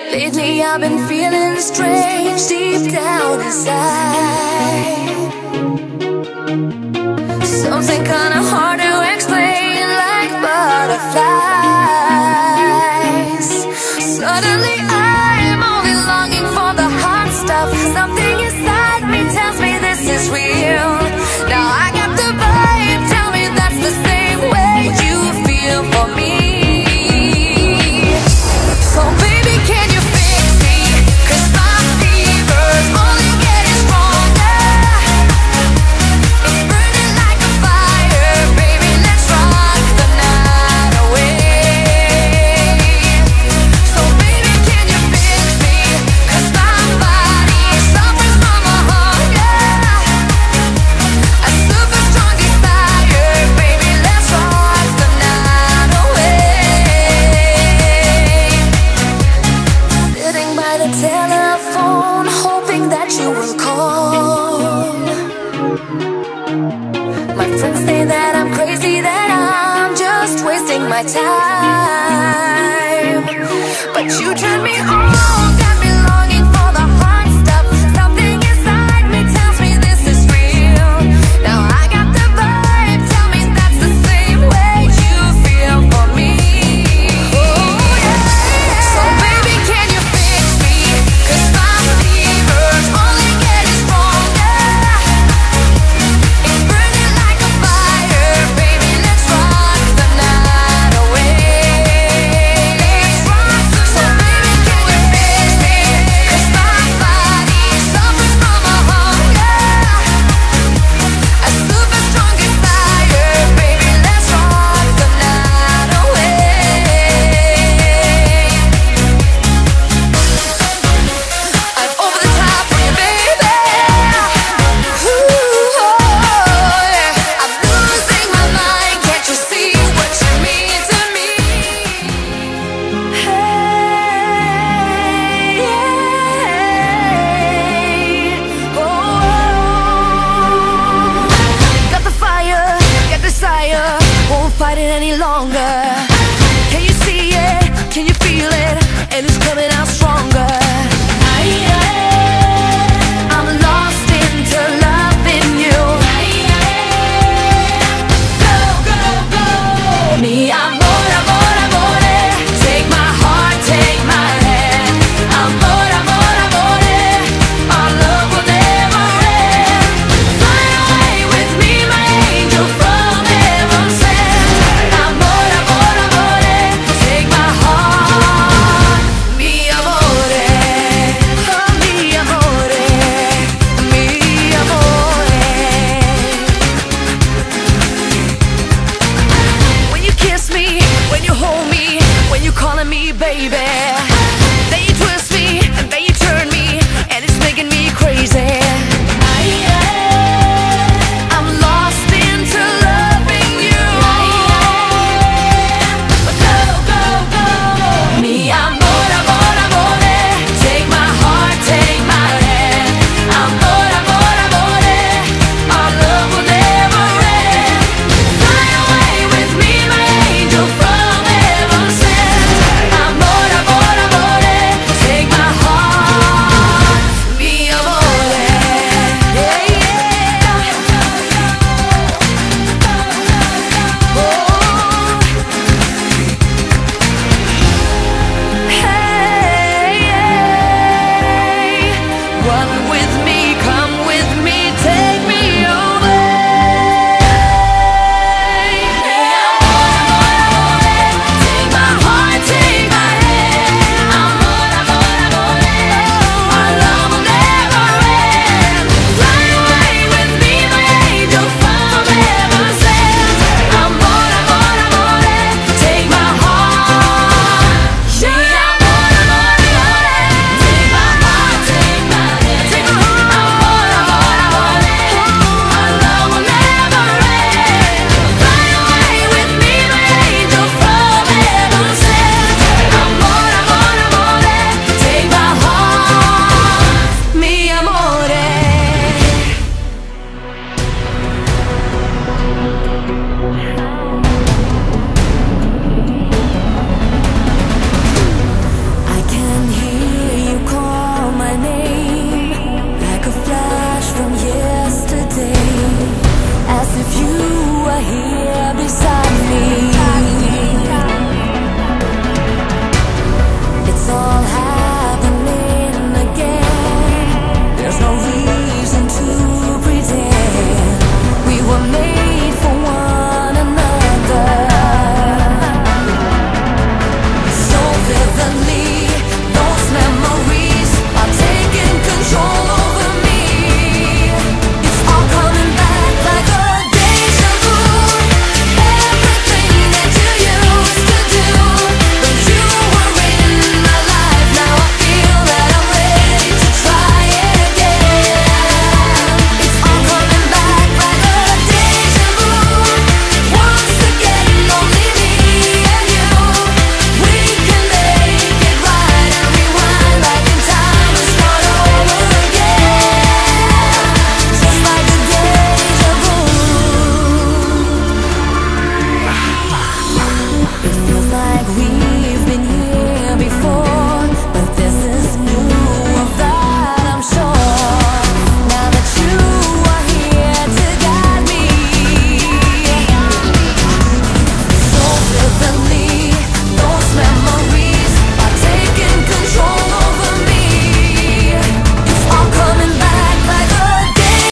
Lately I've been feeling strange deep down inside. Something kinda hard to explain, like butterflies. Suddenly I'm only longing for the hot stuff. Something inside me tells me this is real. Now I got the vibe, tell me that's the same way you feel for me. So baby, can you fix me? 'Cause my fever's only getting stronger. It's burning like a fire, baby, let's rock the night away. So baby, can you fix me? 'Cause my body suffers from a hunger, a super strong desire, baby, let's rock the night away. Sitting by the telephone, hoping that you will call. My friends say that I'm crazy, that I'm just wasting my time, but you turn me